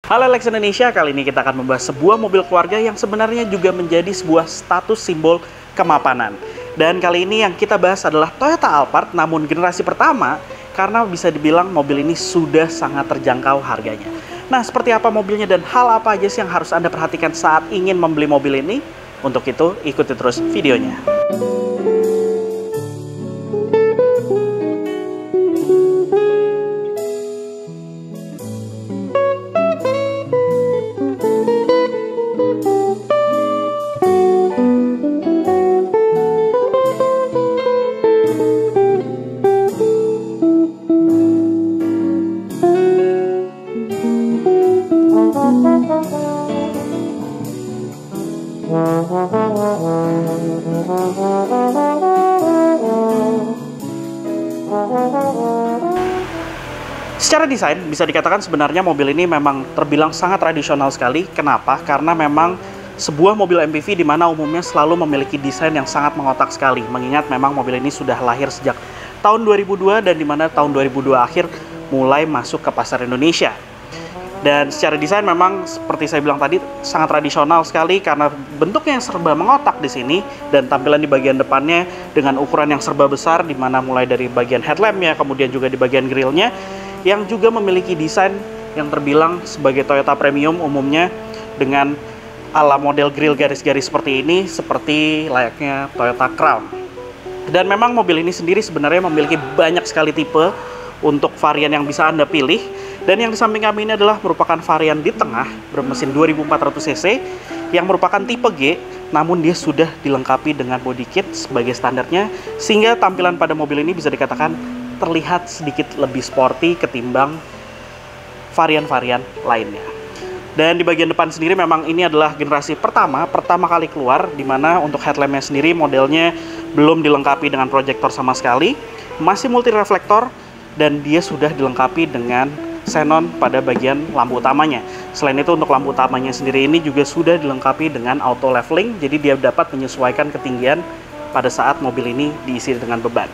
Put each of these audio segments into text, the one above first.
Halo Lex Indonesia, kali ini kita akan membahas sebuah mobil keluarga yang sebenarnya juga menjadi sebuah status simbol kemapanan. Dan kali ini yang kita bahas adalah Toyota Alphard, namun generasi pertama, karena bisa dibilang mobil ini sudah sangat terjangkau harganya. Nah, seperti apa mobilnya dan hal apa aja sih yang harus Anda perhatikan saat ingin membeli mobil ini? Untuk itu, ikuti terus videonya. Secara desain, bisa dikatakan sebenarnya mobil ini memang terbilang sangat tradisional sekali. Kenapa? Karena memang sebuah mobil MPV di mana umumnya selalu memiliki desain yang sangat mengotak sekali. Mengingat memang mobil ini sudah lahir sejak tahun 2002 dan di mana tahun 2002 akhir mulai masuk ke pasar Indonesia. Dan secara desain memang seperti saya bilang tadi sangat tradisional sekali karena bentuknya yang serba mengotak di sini dan tampilan di bagian depannya dengan ukuran yang serba besar di mana mulai dari bagian headlampnya kemudian juga di bagian grillnya yang juga memiliki desain yang terbilang sebagai Toyota Premium umumnya dengan ala model grill garis-garis seperti ini seperti layaknya Toyota Crown. Dan memang mobil ini sendiri sebenarnya memiliki banyak sekali tipe untuk varian yang bisa Anda pilih. Dan yang di samping kami ini adalah merupakan varian di tengah bermesin 2400 cc yang merupakan tipe G, namun dia sudah dilengkapi dengan body kit sebagai standarnya sehingga tampilan pada mobil ini bisa dikatakan terlihat sedikit lebih sporty ketimbang varian-varian lainnya. Dan di bagian depan sendiri memang ini adalah generasi pertama kali keluar, di mana untuk headlampnya sendiri modelnya belum dilengkapi dengan proyektor sama sekali, masih multi reflektor dan dia sudah dilengkapi dengan xenon pada bagian lampu utamanya. Selain itu untuk lampu utamanya sendiri ini juga sudah dilengkapi dengan auto leveling, jadi dia dapat menyesuaikan ketinggian pada saat mobil ini diisi dengan beban.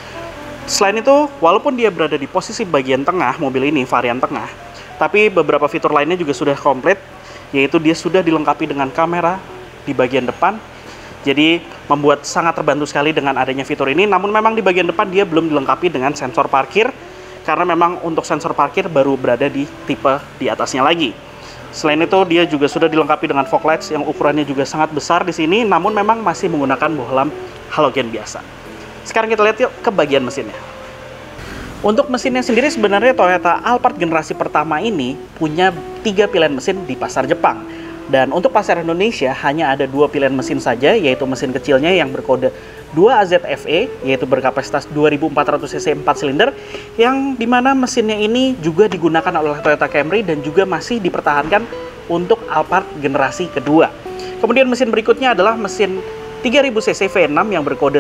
Selain itu, walaupun dia berada di posisi bagian tengah mobil ini, varian tengah, tapi beberapa fitur lainnya juga sudah komplit, yaitu dia sudah dilengkapi dengan kamera di bagian depan, jadi membuat sangat terbantu sekali dengan adanya fitur ini. Namun memang di bagian depan dia belum dilengkapi dengan sensor parkir, karena memang untuk sensor parkir baru berada di tipe di atasnya lagi. Selain itu dia juga sudah dilengkapi dengan fog lights yang ukurannya juga sangat besar di sini, namun memang masih menggunakan bohlam halogen biasa. Sekarang kita lihat yuk ke bagian mesinnya. Untuk mesinnya sendiri sebenarnya Toyota Alphard generasi pertama ini punya 3 pilihan mesin di pasar Jepang. Dan untuk pasar Indonesia hanya ada 2 pilihan mesin saja, yaitu mesin kecilnya yang berkode 2AZFE, yaitu berkapasitas 2400 cc 4 silinder, yang dimana mesinnya ini juga digunakan oleh Toyota Camry dan juga masih dipertahankan untuk Alphard generasi kedua. Kemudian mesin berikutnya adalah mesin 3000 cc V6 yang berkode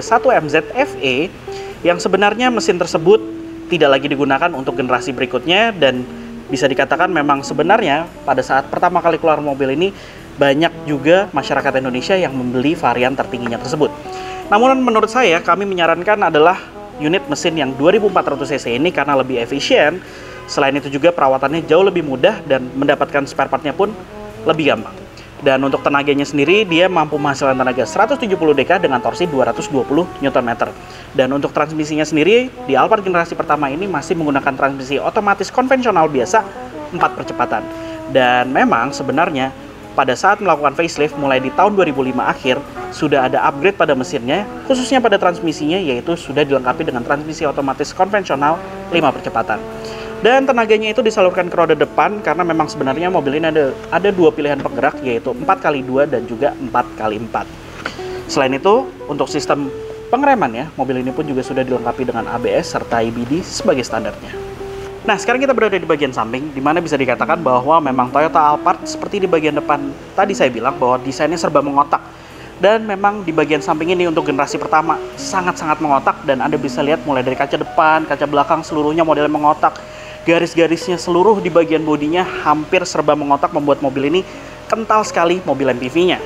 1MZFE, yang sebenarnya mesin tersebut tidak lagi digunakan untuk generasi berikutnya dan bisa dikatakan memang sebenarnya pada saat pertama kali keluar mobil ini banyak juga masyarakat Indonesia yang membeli varian tertingginya tersebut. Namun menurut saya kami menyarankan adalah unit mesin yang 2400 cc ini karena lebih efisien. Selain itu juga perawatannya jauh lebih mudah dan mendapatkan spare partnya pun lebih gampang. Dan untuk tenaganya sendiri dia mampu menghasilkan tenaga 170 dk dengan torsi 220 Nm. Dan untuk transmisinya sendiri di Alphard generasi pertama ini masih menggunakan transmisi otomatis konvensional biasa 4 percepatan. Dan memang sebenarnya pada saat melakukan facelift mulai di tahun 2005 akhir sudah ada upgrade pada mesinnya, khususnya pada transmisinya, yaitu sudah dilengkapi dengan transmisi otomatis konvensional 5 percepatan. Dan tenaganya itu disalurkan ke roda depan karena memang sebenarnya mobil ini ada 2 pilihan penggerak, yaitu 4x2 dan juga 4x4. Selain itu, untuk sistem pengeremannya, mobil ini pun juga sudah dilengkapi dengan ABS serta EBD sebagai standarnya. Nah, sekarang kita berada di bagian samping, di mana bisa dikatakan bahwa memang Toyota Alphard seperti di bagian depan tadi saya bilang bahwa desainnya serba mengotak. Dan memang di bagian samping ini untuk generasi pertama sangat-sangat mengotak, dan Anda bisa lihat mulai dari kaca depan, kaca belakang seluruhnya modelnya mengotak. Garis-garisnya seluruh di bagian bodinya hampir serba mengotak, membuat mobil ini kental sekali mobil MPV-nya.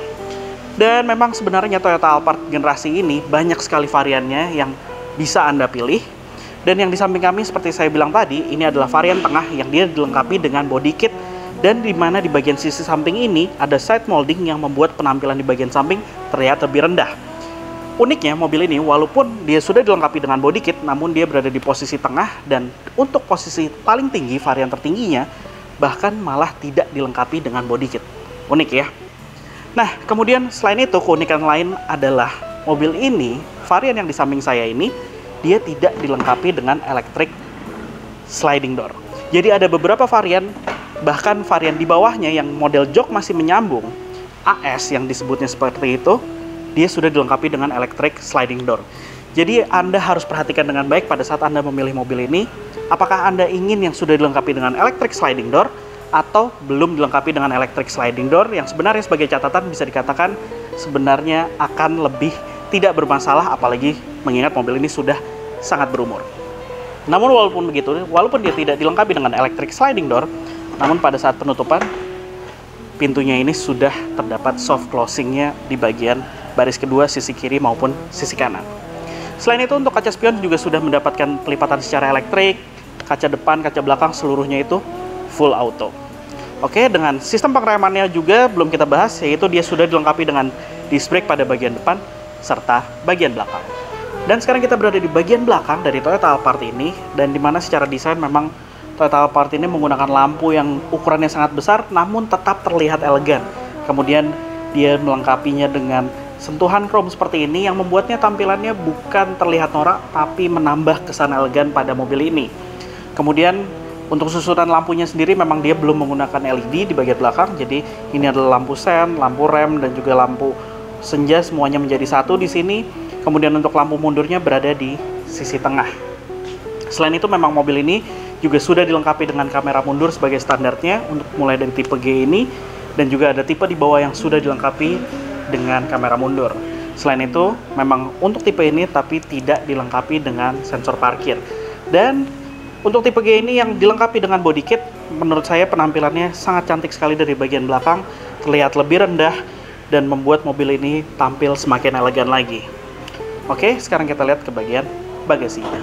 Dan memang sebenarnya Toyota Alphard generasi ini banyak sekali variannya yang bisa Anda pilih. Dan yang di samping kami seperti saya bilang tadi, ini adalah varian tengah yang dia dilengkapi dengan body kit Dan di mana di bagian sisi samping ini ada side molding yang membuat penampilan di bagian samping terlihat lebih rendah. Uniknya mobil ini walaupun dia sudah dilengkapi dengan body kit, namun dia berada di posisi tengah, dan untuk posisi paling tinggi, varian tertingginya bahkan malah tidak dilengkapi dengan body kit. Unik ya. Nah, kemudian selain itu keunikan lain adalah mobil ini, varian yang di samping saya ini, dia tidak dilengkapi dengan electric sliding door. Jadi ada beberapa varian, bahkan varian di bawahnya yang model jok masih menyambung, AS yang disebutnya seperti itu, dia sudah dilengkapi dengan electric sliding door. Jadi Anda harus perhatikan dengan baik pada saat Anda memilih mobil ini, apakah Anda ingin yang sudah dilengkapi dengan electric sliding door atau belum dilengkapi dengan electric sliding door, yang sebenarnya sebagai catatan bisa dikatakan sebenarnya akan lebih tidak bermasalah, apalagi mengingat mobil ini sudah sangat berumur. Namun walaupun begitu, walaupun dia tidak dilengkapi dengan electric sliding door, namun pada saat penutupan pintunya ini sudah terdapat soft closingnya di bagian baris kedua, sisi kiri maupun sisi kanan. Selain itu untuk kaca spion juga sudah mendapatkan pelipatan secara elektrik, kaca depan, kaca belakang seluruhnya itu full auto. Oke, dengan sistem pengeremannya juga belum kita bahas, yaitu dia sudah dilengkapi dengan disc brake pada bagian depan serta bagian belakang. Dan sekarang kita berada di bagian belakang dari Toyota Alphard ini, dan dimana secara desain memang Toyota Alphard ini menggunakan lampu yang ukurannya sangat besar namun tetap terlihat elegan. Kemudian dia melengkapinya dengan sentuhan chrome seperti ini yang membuatnya tampilannya bukan terlihat norak tapi menambah kesan elegan pada mobil ini. Kemudian untuk susunan lampunya sendiri memang dia belum menggunakan LED di bagian belakang, jadi ini adalah lampu sen, lampu rem, dan juga lampu senja semuanya menjadi satu di sini. Kemudian untuk lampu mundurnya berada di sisi tengah. Selain itu memang mobil ini juga sudah dilengkapi dengan kamera mundur sebagai standarnya untuk mulai dari tipe G ini, dan juga ada tipe di bawah yang sudah dilengkapi dengan kamera mundur. Selain itu memang untuk tipe ini tapi tidak dilengkapi dengan sensor parkir. Dan untuk tipe G ini yang dilengkapi dengan body kit, menurut saya penampilannya sangat cantik sekali dari bagian belakang, terlihat lebih rendah dan membuat mobil ini tampil semakin elegan lagi. Oke, sekarang kita lihat ke bagian bagasinya.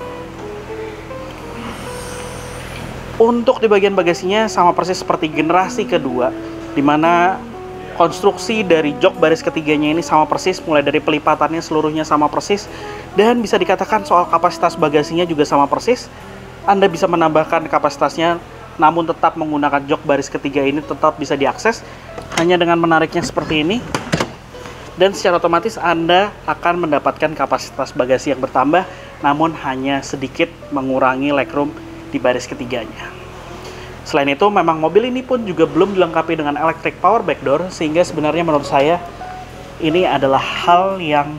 Untuk di bagian bagasinya sama persis seperti generasi kedua, di mana konstruksi dari jok baris ketiganya ini sama persis, mulai dari pelipatannya seluruhnya sama persis, dan bisa dikatakan soal kapasitas bagasinya juga sama persis. Anda bisa menambahkan kapasitasnya, namun tetap menggunakan jok baris ketiga ini tetap bisa diakses hanya dengan menariknya seperti ini, dan secara otomatis Anda akan mendapatkan kapasitas bagasi yang bertambah, namun hanya sedikit mengurangi legroom di baris ketiganya. Selain itu memang mobil ini pun juga belum dilengkapi dengan electric power back door, sehingga sebenarnya menurut saya ini adalah hal yang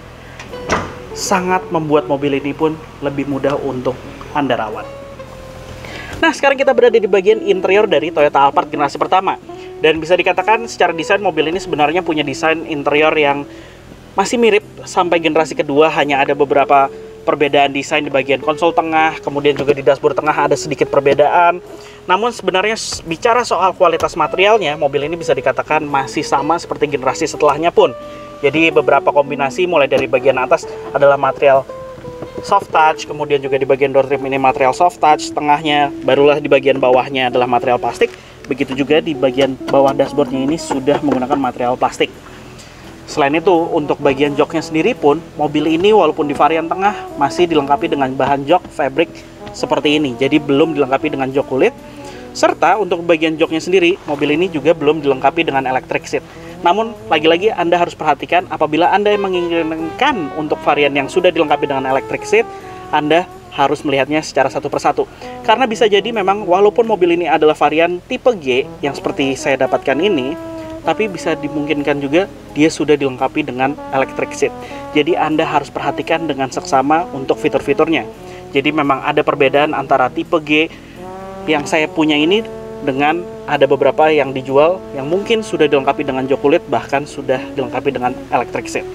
sangat membuat mobil ini pun lebih mudah untuk Anda rawat. Nah, sekarang kita berada di bagian interior dari Toyota Alphard generasi pertama, dan bisa dikatakan secara desain mobil ini sebenarnya punya desain interior yang masih mirip sampai generasi kedua, hanya ada beberapa perbedaan desain di bagian konsol tengah, kemudian juga di dashboard tengah ada sedikit perbedaan. Namun sebenarnya bicara soal kualitas materialnya, mobil ini bisa dikatakan masih sama seperti generasi setelahnya pun. Jadi beberapa kombinasi mulai dari bagian atas adalah material soft touch, kemudian juga di bagian door trim ini material soft touch, tengahnya barulah di bagian bawahnya adalah material plastik. Begitu juga di bagian bawah dashboardnya ini sudah menggunakan material plastik. Selain itu, untuk bagian joknya sendiri pun, mobil ini walaupun di varian tengah masih dilengkapi dengan bahan jok fabric seperti ini. Jadi belum dilengkapi dengan jok kulit. Serta untuk bagian joknya sendiri, mobil ini juga belum dilengkapi dengan electric seat. Namun, lagi-lagi Anda harus perhatikan apabila Anda menginginkan untuk varian yang sudah dilengkapi dengan electric seat, Anda harus melihatnya secara satu persatu. Karena bisa jadi memang walaupun mobil ini adalah varian tipe G yang seperti saya dapatkan ini, tapi bisa dimungkinkan juga dia sudah dilengkapi dengan electric seat. Jadi Anda harus perhatikan dengan seksama untuk fitur-fiturnya. Jadi memang ada perbedaan antara tipe G yang saya punya ini dengan ada beberapa yang dijual yang mungkin sudah dilengkapi dengan jok kulit, bahkan sudah dilengkapi dengan electric seat.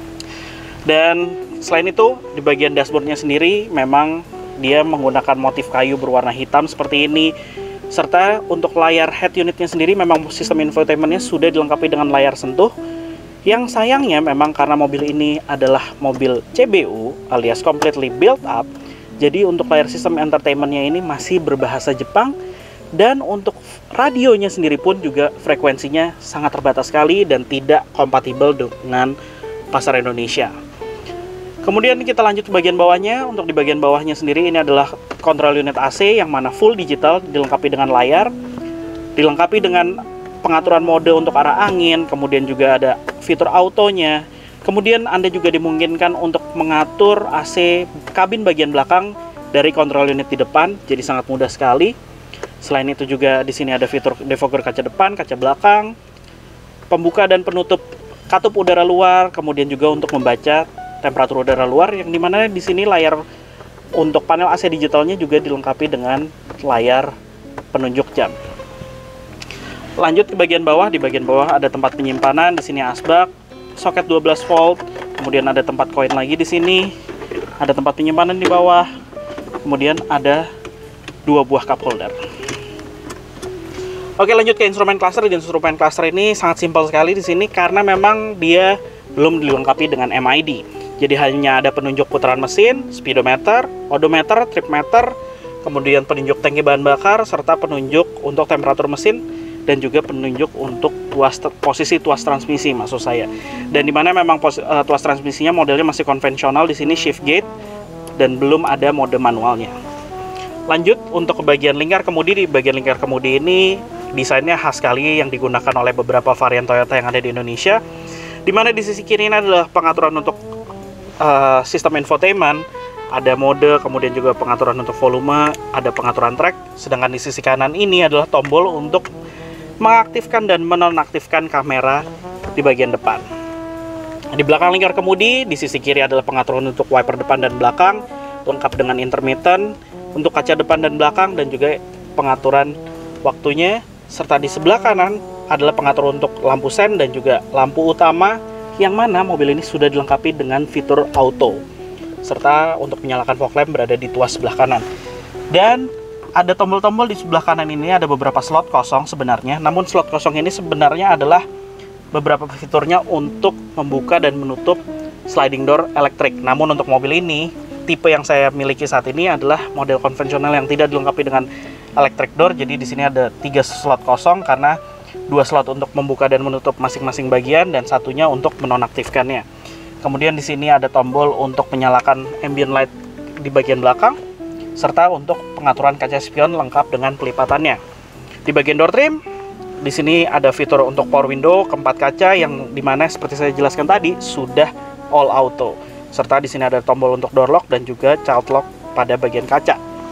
Dan selain itu di bagian dashboardnya sendiri memang dia menggunakan motif kayu berwarna hitam seperti ini. Serta untuk layar head unitnya sendiri memang sistem infotainmentnya sudah dilengkapi dengan layar sentuh. Yang sayangnya memang karena mobil ini adalah mobil CBU alias completely built up, jadi untuk layar sistem entertainmentnya ini masih berbahasa Jepang, Dan untuk radionya sendiri pun juga frekuensinya sangat terbatas sekali dan tidak kompatibel dengan pasar Indonesia. Kemudian kita lanjut ke bagian bawahnya. Untuk di bagian bawahnya sendiri ini adalah kontrol unit AC yang mana full digital, dilengkapi dengan layar, dilengkapi dengan pengaturan mode untuk arah angin, kemudian juga ada fitur autonya. Kemudian Anda juga dimungkinkan untuk mengatur AC kabin bagian belakang dari kontrol unit di depan, jadi sangat mudah sekali. Selain itu juga di sini ada fitur defogger kaca depan, kaca belakang, pembuka dan penutup katup udara luar, kemudian juga untuk membaca temperatur udara luar, yang dimana di sini layar untuk panel AC digitalnya juga dilengkapi dengan layar penunjuk jam. Lanjut ke bagian bawah. Di bagian bawah ada tempat penyimpanan, di sini asbak, soket 12 volt, kemudian ada tempat koin lagi di sini, ada tempat penyimpanan di bawah, kemudian ada 2 buah cup holder. Oke, lanjut ke instrumen cluster. Di instrumen cluster ini sangat simpel sekali di sini karena memang dia belum dilengkapi dengan MID. Jadi hanya ada penunjuk putaran mesin, speedometer, odometer, trip meter, kemudian penunjuk tangki bahan bakar, serta penunjuk untuk temperatur mesin, dan juga penunjuk untuk posisi tuas transmisi maksud saya. Dan dimana memang tuas transmisinya modelnya masih konvensional, di sini shift gate dan belum ada mode manualnya. Lanjut untuk ke bagian lingkar kemudi. Di bagian lingkar kemudi ini desainnya khas sekali yang digunakan oleh beberapa varian Toyota yang ada di Indonesia. Dimana di sisi kiri ini adalah pengaturan untuk sistem infotainment, ada mode, kemudian juga pengaturan untuk volume, ada pengaturan track. Sedangkan di sisi kanan ini adalah tombol untuk mengaktifkan dan menonaktifkan kamera di bagian depan. Di belakang lingkar kemudi, di sisi kiri adalah pengaturan untuk wiper depan dan belakang, lengkap dengan intermittent, untuk kaca depan dan belakang, dan juga pengaturan waktunya. Serta di sebelah kanan adalah pengatur untuk lampu sen dan juga lampu utama, yang mana mobil ini sudah dilengkapi dengan fitur auto, serta untuk menyalakan fog lamp berada di tuas sebelah kanan. Dan ada tombol-tombol di sebelah kanan ini, ada beberapa slot kosong sebenarnya, namun slot kosong ini sebenarnya adalah beberapa fiturnya untuk membuka dan menutup sliding door elektrik. Namun untuk mobil ini, tipe yang saya miliki saat ini adalah model konvensional yang tidak dilengkapi dengan electric door. Jadi di sini ada 3 slot kosong karena 2 slot untuk membuka dan menutup masing-masing bagian dan satunya untuk menonaktifkannya. Kemudian di sini ada tombol untuk menyalakan ambient light di bagian belakang, serta untuk pengaturan kaca spion lengkap dengan pelipatannya. Di bagian door trim, di sini ada fitur untuk power window keempat kaca yang dimana seperti saya jelaskan tadi sudah all auto. Serta di sini ada tombol untuk door lock dan juga child lock pada bagian kaca.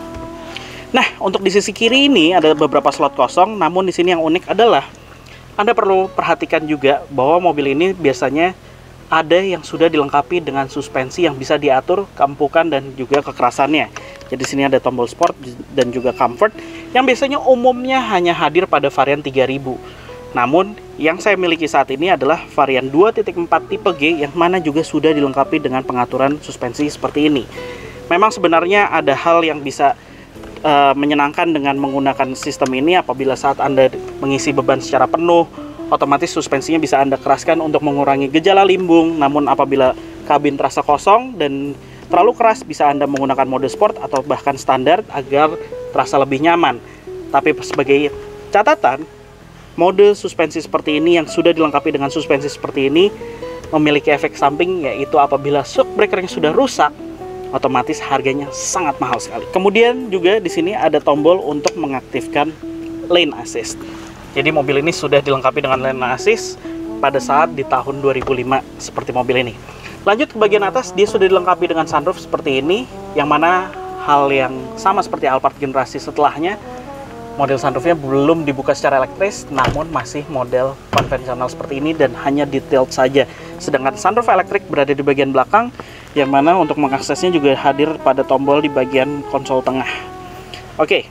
Nah, untuk di sisi kiri ini ada beberapa slot kosong, namun di sini yang unik adalah Anda perlu perhatikan juga bahwa mobil ini biasanya ada yang sudah dilengkapi dengan suspensi yang bisa diatur keempukan dan juga kekerasannya. Jadi di sini ada tombol sport dan juga comfort yang biasanya umumnya hanya hadir pada varian 3000. Namun yang saya miliki saat ini adalah varian 2.4 tipe G yang mana juga sudah dilengkapi dengan pengaturan suspensi seperti ini. Memang sebenarnya ada hal yang bisa menyenangkan dengan menggunakan sistem ini. Apabila saat Anda mengisi beban secara penuh, otomatis suspensinya bisa Anda keraskan untuk mengurangi gejala limbung. Namun apabila kabin terasa kosong dan terlalu keras, bisa Anda menggunakan mode sport atau bahkan standar agar terasa lebih nyaman. Tapi sebagai catatan, mode suspensi seperti ini yang sudah dilengkapi dengan suspensi seperti ini memiliki efek samping, yaitu apabila shock breakernya sudah rusak, otomatis harganya sangat mahal sekali. Kemudian juga di sini ada tombol untuk mengaktifkan lane assist. Jadi mobil ini sudah dilengkapi dengan lane assist pada saat di tahun 2005 seperti mobil ini. Lanjut ke bagian atas, dia sudah dilengkapi dengan sunroof seperti ini, yang mana hal yang sama seperti Alphard generasi setelahnya. Model sunroofnya belum dibuka secara elektris, namun masih model konvensional seperti ini dan hanya detailed saja. Sedangkan sunroof elektrik berada di bagian belakang, yang mana untuk mengaksesnya juga hadir pada tombol di bagian konsol tengah. Oke,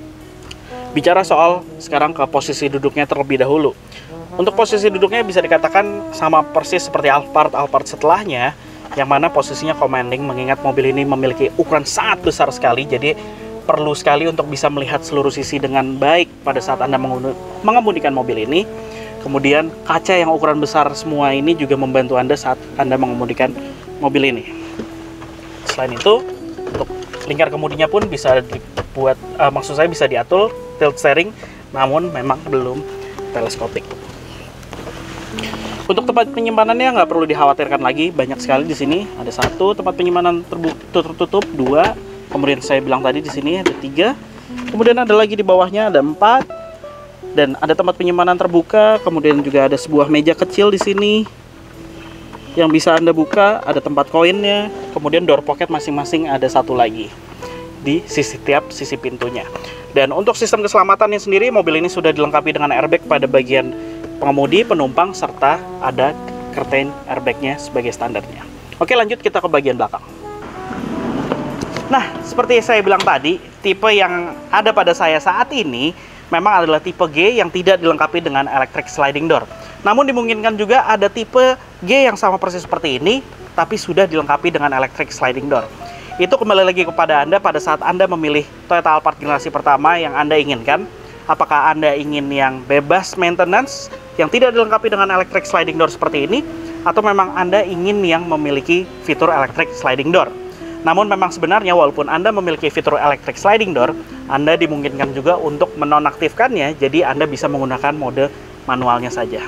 bicara soal sekarang ke posisi duduknya terlebih dahulu. Untuk posisi duduknya bisa dikatakan sama persis seperti Alphard setelahnya, yang mana posisinya commanding, mengingat mobil ini memiliki ukuran sangat besar sekali, jadi perlu sekali untuk bisa melihat seluruh sisi dengan baik pada saat Anda mengemudikan mobil ini. Kemudian kaca yang ukuran besar semua ini juga membantu Anda saat Anda mengemudikan mobil ini. Selain itu, untuk lingkar kemudinya pun bisa dibuat, maksud saya bisa diatur tilt steering, namun memang belum teleskopik. Untuk tempat penyimpanannya nggak perlu dikhawatirkan lagi, banyak sekali di sini. Ada 1 tempat penyimpanan tertutup, 2, kemudian saya bilang tadi di sini ada 3, kemudian ada lagi di bawahnya ada 4, dan ada tempat penyimpanan terbuka. Kemudian juga ada sebuah meja kecil di sini yang bisa Anda buka, ada tempat koinnya. Kemudian door pocket masing-masing ada 1 lagi di setiap sisi pintunya. Dan untuk sistem keselamatannya sendiri, mobil ini sudah dilengkapi dengan airbag pada bagian pengemudi, penumpang, serta ada curtain airbagnya sebagai standarnya. Oke, lanjut kita ke bagian belakang. Nah, seperti saya bilang tadi, tipe yang ada pada saya saat ini memang adalah tipe G yang tidak dilengkapi dengan electric sliding door. Namun dimungkinkan juga ada tipe G yang sama persis seperti ini, tapi sudah dilengkapi dengan electric sliding door. Itu kembali lagi kepada Anda pada saat Anda memilih Toyota Alphard generasi pertama yang Anda inginkan. Apakah Anda ingin yang bebas maintenance, yang tidak dilengkapi dengan electric sliding door seperti ini, atau memang Anda ingin yang memiliki fitur electric sliding door. Namun memang sebenarnya walaupun Anda memiliki fitur electric sliding door, Anda dimungkinkan juga untuk menonaktifkannya, jadi Anda bisa menggunakan mode manualnya saja.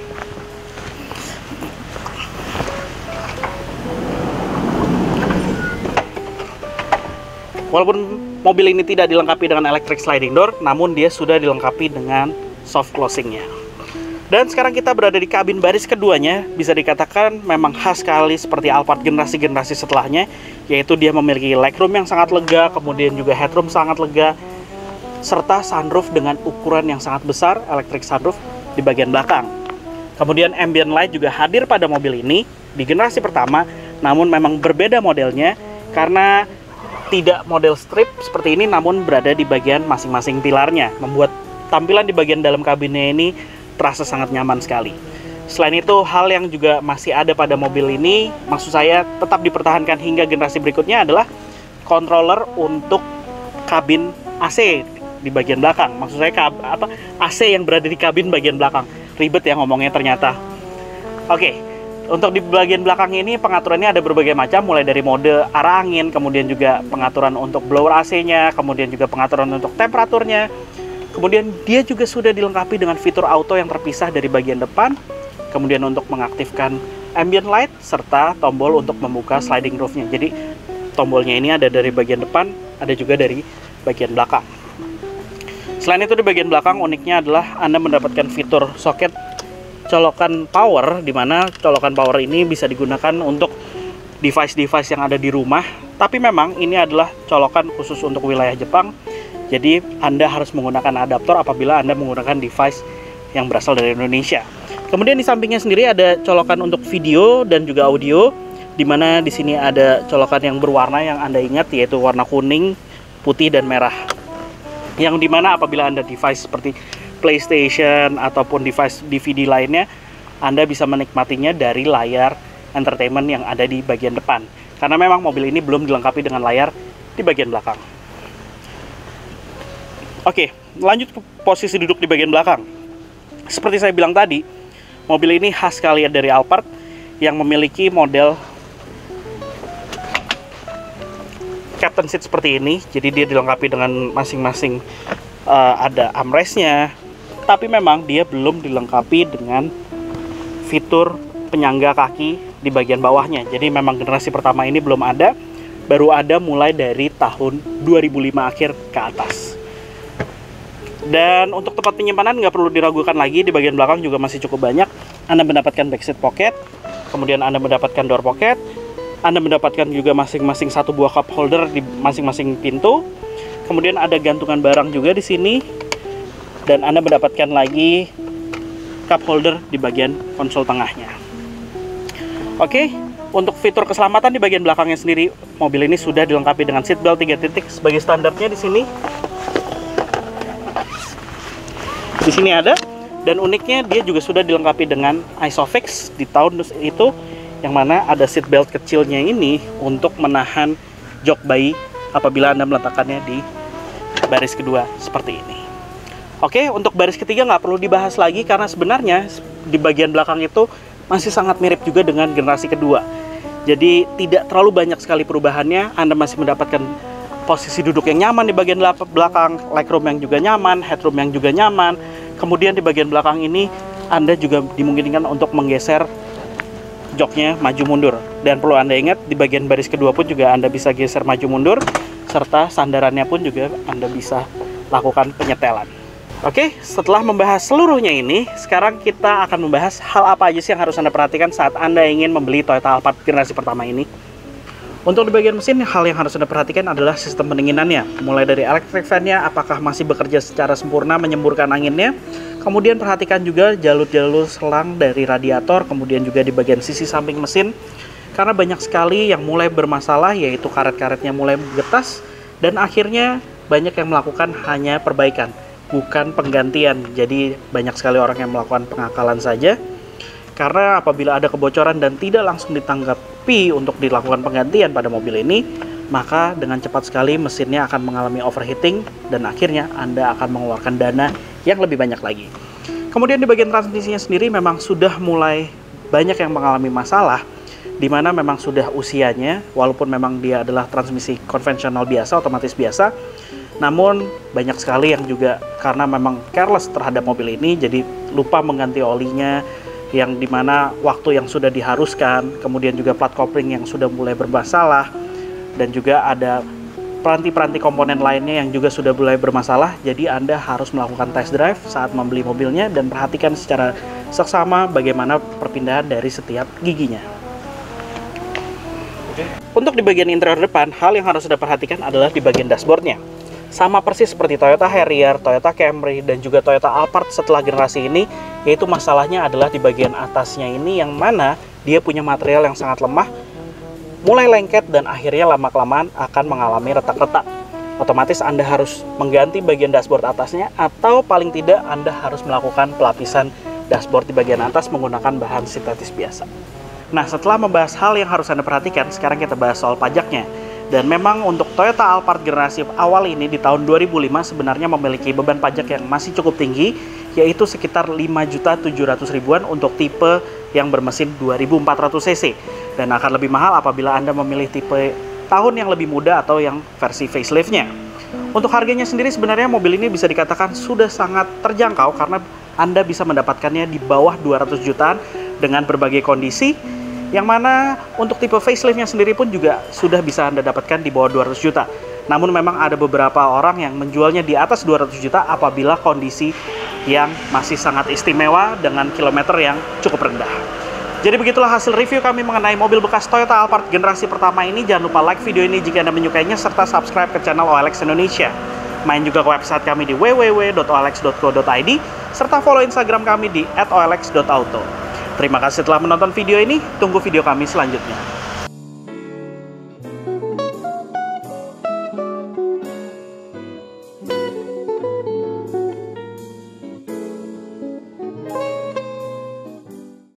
Walaupun mobil ini tidak dilengkapi dengan electric sliding door, namun dia sudah dilengkapi dengan soft closingnya. Dan sekarang kita berada di kabin baris keduanya, bisa dikatakan memang khas sekali seperti Alphard generasi-generasi setelahnya, yaitu dia memiliki legroom yang sangat lega, kemudian juga headroom sangat lega, serta sunroof dengan ukuran yang sangat besar, electric sunroof di bagian belakang. Kemudian ambient light juga hadir pada mobil ini di generasi pertama, namun memang berbeda modelnya karena tidak model strip seperti ini, namun berada di bagian masing-masing pilarnya, membuat tampilan di bagian dalam kabinnya ini terasa sangat nyaman sekali. Selain itu, hal yang juga masih ada pada mobil ini, maksud saya tetap dipertahankan hingga generasi berikutnya, adalah controller untuk kabin AC di bagian belakang. Maksud saya AC yang berada di kabin bagian belakang. Ribet ya ngomongnya ternyata. Oke. Untuk di bagian belakang ini pengaturannya ada berbagai macam, mulai dari mode arah angin, kemudian juga pengaturan untuk blower AC-nya, kemudian juga pengaturan untuk temperaturnya. Kemudian dia juga sudah dilengkapi dengan fitur auto yang terpisah dari bagian depan, kemudian untuk mengaktifkan ambient light, serta tombol untuk membuka sliding roof-nya. Jadi tombolnya ini ada dari bagian depan, ada juga dari bagian belakang. Selain itu di bagian belakang uniknya adalah Anda mendapatkan fitur soket colokan power, di mana colokan power ini bisa digunakan untuk device-device yang ada di rumah. Tapi memang ini adalah colokan khusus untuk wilayah Jepang. Jadi Anda harus menggunakan adaptor apabila Anda menggunakan device yang berasal dari Indonesia. Kemudian di sampingnya sendiri ada colokan untuk video dan juga audio, di mana di sini ada colokan yang berwarna yang Anda ingat, yaitu warna kuning, putih, dan merah. Yang dimana apabila Anda device seperti PlayStation ataupun device DVD lainnya, Anda bisa menikmatinya dari layar entertainment yang ada di bagian depan. Karena memang mobil ini belum dilengkapi dengan layar di bagian belakang. Oke, lanjut ke posisi duduk di bagian belakang. Seperti saya bilang tadi, mobil ini khas sekali dari Alphard yang memiliki model captain seat seperti ini. Jadi dia dilengkapi dengan masing-masing ada armrestnya, tapi memang dia belum dilengkapi dengan fitur penyangga kaki di bagian bawahnya. Jadi memang generasi pertama ini belum ada, baru ada mulai dari tahun 2005 akhir ke atas. Dan untuk tempat penyimpanan nggak perlu diragukan lagi, di bagian belakang juga masih cukup banyak. Anda mendapatkan backseat pocket, kemudian Anda mendapatkan door pocket, Anda mendapatkan juga masing-masing 1 buah cup holder di masing-masing pintu. Kemudian ada gantungan barang juga di sini. Dan Anda mendapatkan lagi cup holder di bagian konsol tengahnya. Oke, untuk fitur keselamatan di bagian belakangnya sendiri, mobil ini sudah dilengkapi dengan seatbelt 3 titik sebagai standarnya di sini. Di sini ada, dan uniknya dia juga sudah dilengkapi dengan ISOFIX di tahun itu, yang mana ada seatbelt kecilnya ini untuk menahan jok bayi apabila Anda meletakkannya di baris kedua seperti ini. Oke, untuk baris ketiga nggak perlu dibahas lagi karena sebenarnya di bagian belakang itu masih sangat mirip juga dengan generasi kedua. Jadi tidak terlalu banyak sekali perubahannya. Anda masih mendapatkan posisi duduk yang nyaman di bagian belakang, legroom yang juga nyaman, headroom yang juga nyaman. Kemudian di bagian belakang ini Anda juga dimungkinkan untuk menggeser joknya maju mundur. Dan perlu Anda ingat, di bagian baris kedua pun juga Anda bisa geser maju mundur, serta sandarannya pun juga Anda bisa lakukan penyetelan. Oke, setelah membahas seluruhnya ini, sekarang kita akan membahas hal apa aja sih yang harus Anda perhatikan saat Anda ingin membeli Toyota Alphard generasi pertama ini. Untuk di bagian mesin, hal yang harus Anda perhatikan adalah sistem pendinginannya. Mulai dari electric fan-nya, apakah masih bekerja secara sempurna menyemburkan anginnya. Kemudian perhatikan juga jalur-jalur selang dari radiator, kemudian juga di bagian sisi samping mesin. Karena banyak sekali yang mulai bermasalah, yaitu karet-karetnya mulai getas, dan akhirnya banyak yang melakukan hanya perbaikan, bukan penggantian. Jadi banyak sekali orang yang melakukan pengakalan saja. Karena apabila ada kebocoran dan tidak langsung ditanggapi untuk dilakukan penggantian pada mobil ini, maka dengan cepat sekali mesinnya akan mengalami overheating dan akhirnya Anda akan mengeluarkan dana yang lebih banyak lagi. Kemudian di bagian transmisinya sendiri memang sudah mulai banyak yang mengalami masalah, di mana memang sudah usianya, walaupun memang dia adalah transmisi konvensional biasa, otomatis biasa, namun banyak sekali yang juga karena memang careless terhadap mobil ini, jadi lupa mengganti olinya, yang dimana waktu yang sudah diharuskan, kemudian juga plat kopling yang sudah mulai bermasalah, dan juga ada peranti-peranti komponen lainnya yang juga sudah mulai bermasalah. Jadi Anda harus melakukan test drive saat membeli mobilnya dan perhatikan secara seksama bagaimana perpindahan dari setiap giginya. Untuk di bagian interior depan, hal yang harus Anda perhatikan adalah di bagian dashboardnya. Sama persis seperti Toyota Harrier, Toyota Camry, dan juga Toyota Alphard setelah generasi ini, yaitu masalahnya adalah di bagian atasnya ini yang mana dia punya material yang sangat lemah, mulai lengket dan akhirnya lama-kelamaan akan mengalami retak-retak. Otomatis Anda harus mengganti bagian dashboard atasnya, atau paling tidak Anda harus melakukan pelapisan dashboard di bagian atas menggunakan bahan sintetis biasa. Nah, setelah membahas hal yang harus Anda perhatikan, sekarang kita bahas soal pajaknya. Dan memang untuk Toyota Alphard generasi awal ini di tahun 2005 sebenarnya memiliki beban pajak yang masih cukup tinggi, yaitu sekitar 5.700.000-an untuk tipe yang bermesin 2400 cc. Dan akan lebih mahal apabila Anda memilih tipe tahun yang lebih muda atau yang versi facelift-nya. Untuk harganya sendiri sebenarnya mobil ini bisa dikatakan sudah sangat terjangkau karena Anda bisa mendapatkannya di bawah 200 jutaan dengan berbagai kondisi, yang mana untuk tipe facelift-nya sendiri pun juga sudah bisa Anda dapatkan di bawah 200 juta. Namun memang ada beberapa orang yang menjualnya di atas 200 juta apabila kondisi yang masih sangat istimewa dengan kilometer yang cukup rendah. Jadi begitulah hasil review kami mengenai mobil bekas Toyota Alphard generasi pertama ini. Jangan lupa like video ini jika Anda menyukainya, serta subscribe ke channel OLX Indonesia. Main juga ke website kami di www.olx.co.id, serta follow Instagram kami di @olx.auto. Terima kasih telah menonton video ini, tunggu video kami selanjutnya.